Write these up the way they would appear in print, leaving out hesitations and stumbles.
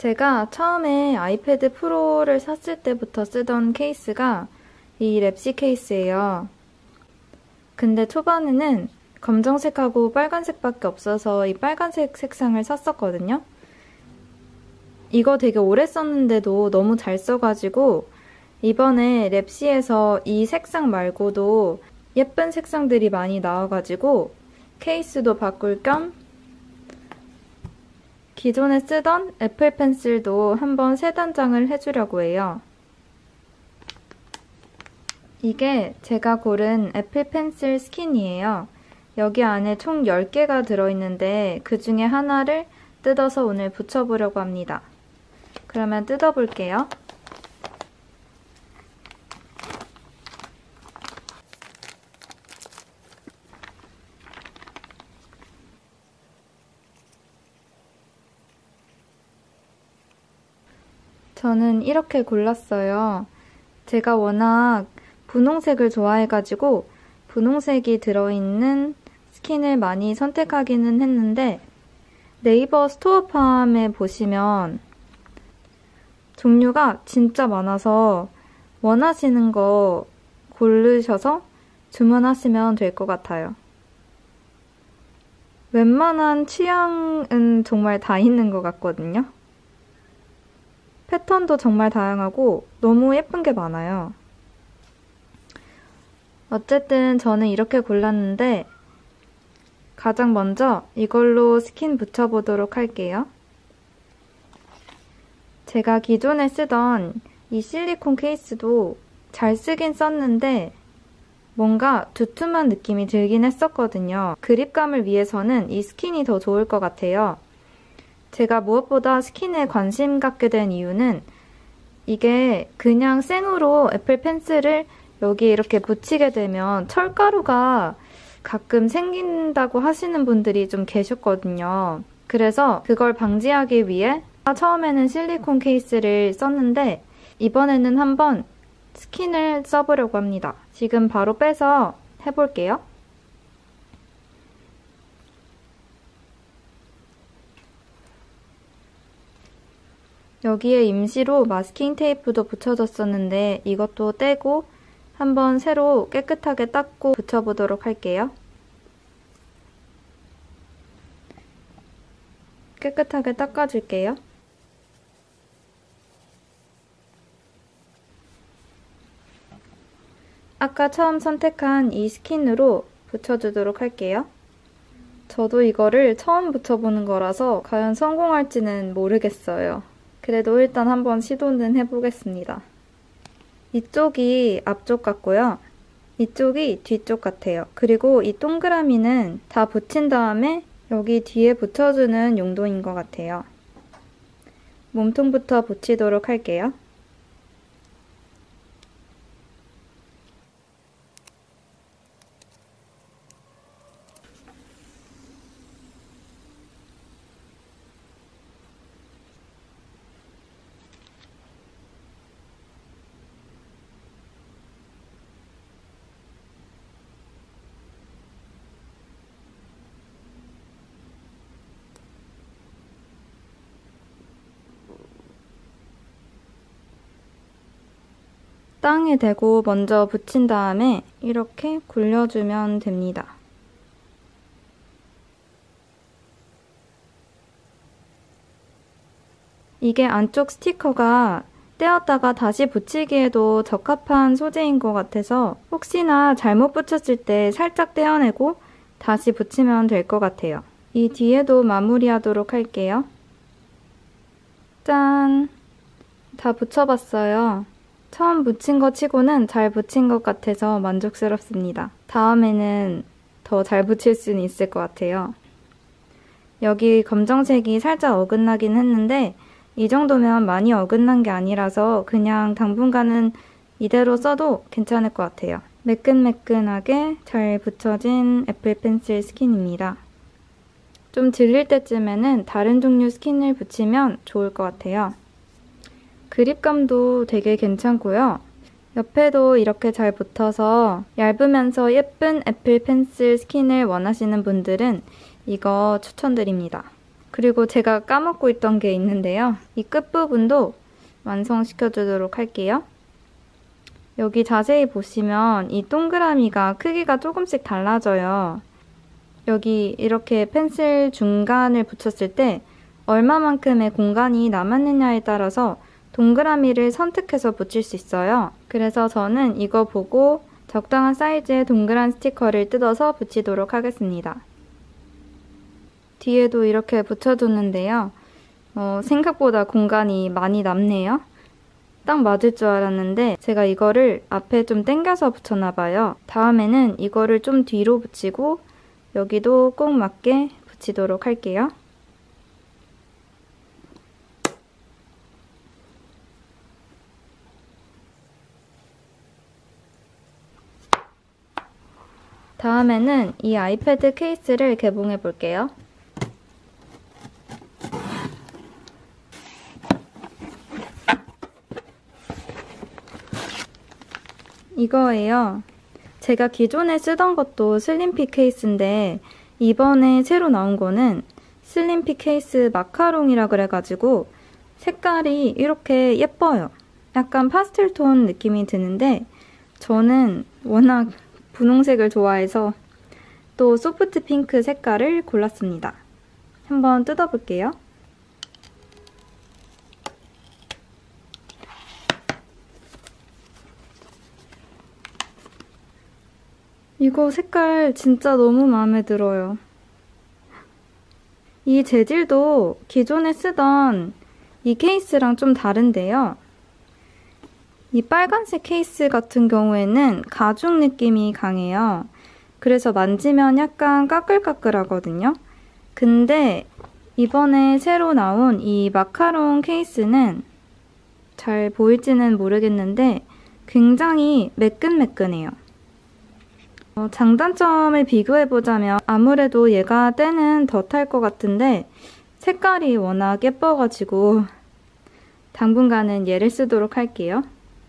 제가 처음에 아이패드 프로를 샀을 때부터 쓰던 케이스가 이 랩시 케이스예요. 근데 초반에는 검정색하고 빨간색밖에 없어서 이 빨간색 색상을 샀었거든요. 이거 되게 오래 썼는데도 너무 잘 써가지고 이번에 랩시에서 이 색상 말고도 예쁜 색상들이 많이 나와가지고 케이스도 바꿀 겸 기존에 쓰던 애플 펜슬도 한번 새 단장을 해주려고 해요. 이게 제가 고른 애플 펜슬 스킨이에요. 여기 안에 총 10개가 들어있는데 그 중에 하나를 뜯어서 오늘 붙여보려고 합니다. 그러면 뜯어볼게요. 저는 이렇게 골랐어요. 제가 워낙 분홍색을 좋아해가지고 분홍색이 들어있는 스킨을 많이 선택하기는 했는데 네이버 스토어팜에 보시면 종류가 진짜 많아서 원하시는 거 고르셔서 주문하시면 될 것 같아요. 웬만한 취향은 정말 다 있는 것 같거든요. 패턴도 정말 다양하고 너무 예쁜 게 많아요. 어쨌든 저는 이렇게 골랐는데 가장 먼저 이걸로 스킨 붙여보도록 할게요. 제가 기존에 쓰던 이 실리콘 케이스도 잘 쓰긴 썼는데 뭔가 두툼한 느낌이 들긴 했었거든요. 그립감을 위해서는 이 스킨이 더 좋을 것 같아요. 제가 무엇보다 스킨에 관심 갖게 된 이유는 이게 그냥 생으로 애플 펜슬을 여기에 이렇게 붙이게 되면 철가루가 가끔 생긴다고 하시는 분들이 좀 계셨거든요. 그래서 그걸 방지하기 위해 처음에는 실리콘 케이스를 썼는데 이번에는 한번 스킨을 써보려고 합니다. 지금 바로 빼서 해볼게요. 여기에 임시로 마스킹 테이프도 붙여줬었는데 이것도 떼고 한번 새로 깨끗하게 닦고 붙여보도록 할게요. 깨끗하게 닦아줄게요. 아까 처음 선택한 이 스킨으로 붙여주도록 할게요. 저도 이거를 처음 붙여보는 거라서 과연 성공할지는 모르겠어요. 그래도 일단 한번 시도는 해보겠습니다. 이쪽이 앞쪽 같고요. 이쪽이 뒤쪽 같아요. 그리고 이 동그라미는 다 붙인 다음에 여기 뒤에 붙여주는 용도인 것 같아요. 몸통부터 붙이도록 할게요. 땅에 대고 먼저 붙인 다음에 이렇게 굴려주면 됩니다. 이게 안쪽 스티커가 떼었다가 다시 붙이기에도 적합한 소재인 것 같아서 혹시나 잘못 붙였을 때 살짝 떼어내고 다시 붙이면 될 것 같아요. 이 뒤에도 마무리하도록 할게요. 짠! 다 붙여봤어요. 처음 붙인 거 치고는 잘 붙인 것 같아서 만족스럽습니다. 다음에는 더 잘 붙일 수는 있을 것 같아요. 여기 검정색이 살짝 어긋나긴 했는데 이 정도면 많이 어긋난 게 아니라서 그냥 당분간은 이대로 써도 괜찮을 것 같아요. 매끈매끈하게 잘 붙여진 애플 펜슬 스킨입니다. 좀 질릴 때쯤에는 다른 종류 스킨을 붙이면 좋을 것 같아요. 그립감도 되게 괜찮고요. 옆에도 이렇게 잘 붙어서 얇으면서 예쁜 애플 펜슬 스킨을 원하시는 분들은 이거 추천드립니다. 그리고 제가 까먹고 있던 게 있는데요. 이 끝부분도 완성시켜 주도록 할게요. 여기 자세히 보시면 이 동그라미가 크기가 조금씩 달라져요. 여기 이렇게 펜슬 중간을 붙였을 때 얼마만큼의 공간이 남았느냐에 따라서 동그라미를 선택해서 붙일 수 있어요. 그래서 저는 이거 보고 적당한 사이즈의 동그란 스티커를 뜯어서 붙이도록 하겠습니다. 뒤에도 이렇게 붙여줬는데요. 생각보다 공간이 많이 남네요. 딱 맞을 줄 알았는데 제가 이거를 앞에 좀 당겨서 붙였나봐요. 다음에는 이거를 좀 뒤로 붙이고 여기도 꼭 맞게 붙이도록 할게요. 다음에는 이 아이패드 케이스를 개봉해 볼게요. 이거예요. 제가 기존에 쓰던 것도 슬림핏 케이스인데 이번에 새로 나온 거는 슬림핏 케이스 마카롱이라 그래가지고 색깔이 이렇게 예뻐요. 약간 파스텔 톤 느낌이 드는데 저는 워낙 분홍색을 좋아해서 또 소프트 핑크 색깔을 골랐습니다. 한번 뜯어볼게요. 이거 색깔 진짜 너무 마음에 들어요. 이 재질도 기존에 쓰던 이 케이스랑 좀 다른데요. 이 빨간색 케이스 같은 경우에는 가죽 느낌이 강해요. 그래서 만지면 약간 까끌까끌하거든요. 근데 이번에 새로 나온 이 마카롱 케이스는 잘 보일지는 모르겠는데 굉장히 매끈매끈해요. 장단점을 비교해보자면 아무래도 얘가 때는 더 탈 것 같은데 색깔이 워낙 예뻐가지고 당분간은 얘를 쓰도록 할게요.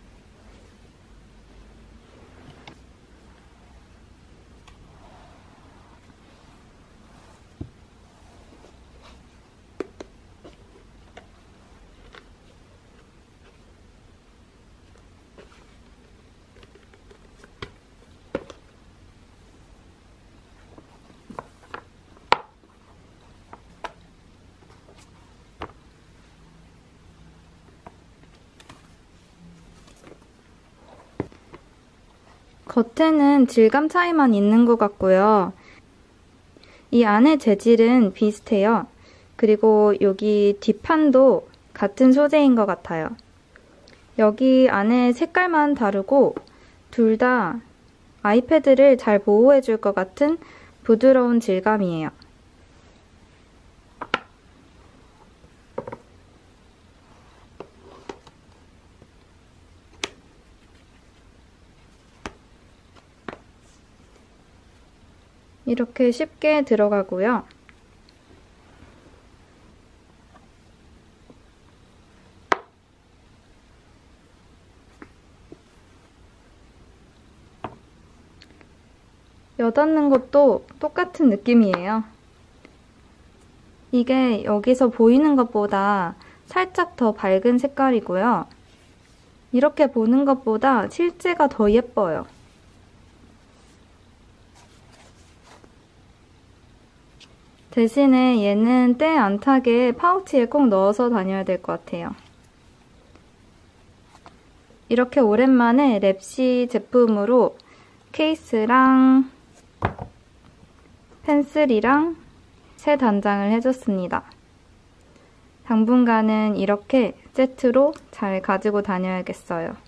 겉에는 질감 차이만 있는 것 같고요. 이 안의 재질은 비슷해요. 그리고 여기 뒷판도 같은 소재인 것 같아요. 여기 안에 색깔만 다르고 둘 다 아이패드를 잘 보호해줄 것 같은 부드러운 질감이에요. 이렇게 쉽게 들어가고요. 여닫는 것도 똑같은 느낌이에요. 이게 여기서 보이는 것보다 살짝 더 밝은 색깔이고요. 이렇게 보는 것보다 실제가 더 예뻐요. 대신에 얘는 때 안 타게 파우치에 꼭 넣어서 다녀야 될 것 같아요. 이렇게 오랜만에 랩시 제품으로 케이스랑 펜슬이랑 새 단장을 해줬습니다. 당분간은 이렇게 세트로 잘 가지고 다녀야겠어요.